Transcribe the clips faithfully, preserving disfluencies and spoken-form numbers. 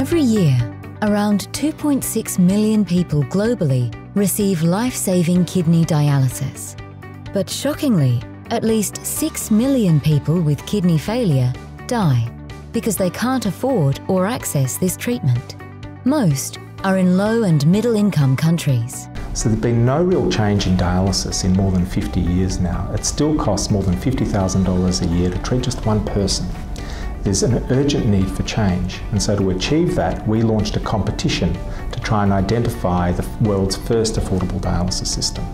Every year, around two point six million people globally receive life-saving kidney dialysis. But shockingly, at least six million people with kidney failure die because they can't afford or access this treatment. Most are in low and middle income countries. So there's been no real change in dialysis in more than fifty years now. It still costs more than fifty thousand dollars a year to treat just one person. There's an urgent need for change, and so to achieve that, we launched a competition to try and identify the world's first affordable dialysis system.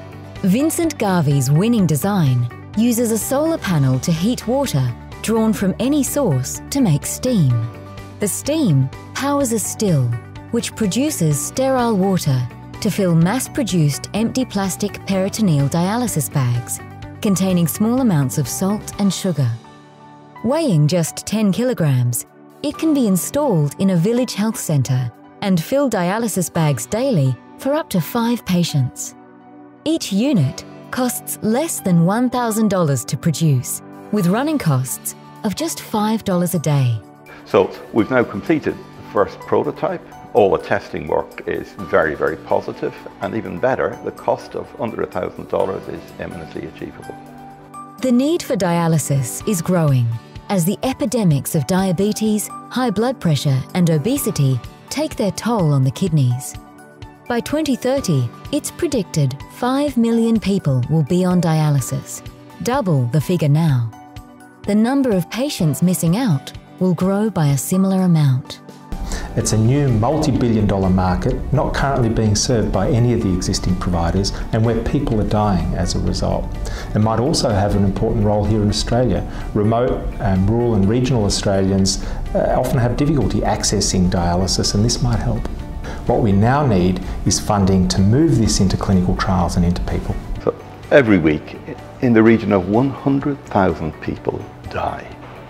Vincent Garvey's winning design uses a solar panel to heat water drawn from any source to make steam. The steam powers a still, which produces sterile water to fill mass-produced empty plastic peritoneal dialysis bags containing small amounts of salt and sugar. Weighing just ten kilograms, it can be installed in a village health centre and fill dialysis bags daily for up to five patients. Each unit costs less than one thousand dollars to produce, with running costs of just five dollars a day. So we've now completed the first prototype. All the testing work is very, very positive, and even better, the cost of under one thousand dollars is eminently achievable. The need for dialysis is growing as the epidemics of diabetes, high blood pressure and obesity take their toll on the kidneys. By twenty thirty, it's predicted five million people will be on dialysis, double the figure now. The number of patients missing out will grow by a similar amount. It's a new multi-billion dollar market, not currently being served by any of the existing providers, and where people are dying as a result. It might also have an important role here in Australia. Remote, um, rural and regional Australians uh, often have difficulty accessing dialysis, and this might help. What we now need is funding to move this into clinical trials and into people. So every week, in the region of one hundred thousand people die.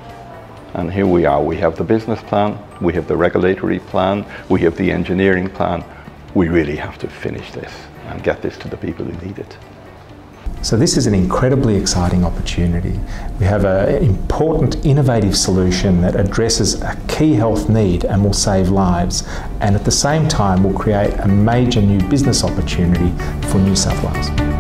And here we are, we have the business plan, we have the regulatory plan, we have the engineering plan. We really have to finish this and get this to the people who need it. So this is an incredibly exciting opportunity. We have an important, innovative solution that addresses a key health need and will save lives, and at the same time will create a major new business opportunity for New South Wales.